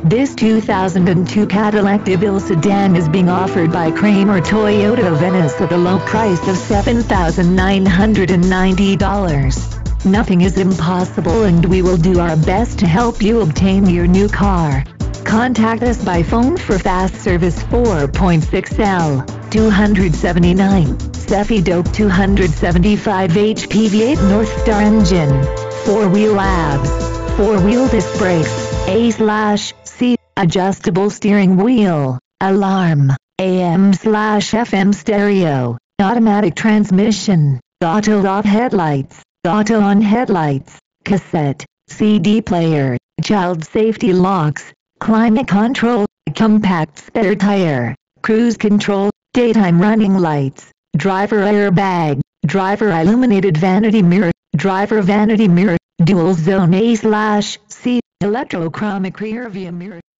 This 2002 Cadillac DeVille sedan is being offered by Kramer Toyota Venice at a low price of $7,990. Nothing is impossible, and we will do our best to help you obtain your new car. Contact us by phone for fast service. 4.6L, 279, Cefi Dope 275 HP V8 North Star engine, 4-wheel ABS, 4-wheel disc brakes, A/C, adjustable steering wheel, alarm, AM/FM stereo, automatic transmission, auto-off headlights, auto-on headlights, cassette, CD player, child safety locks, climate control, compact spare tire, cruise control, daytime running lights, driver airbag, driver illuminated vanity mirror, dual zone A/C, electrochromic rear view mirror.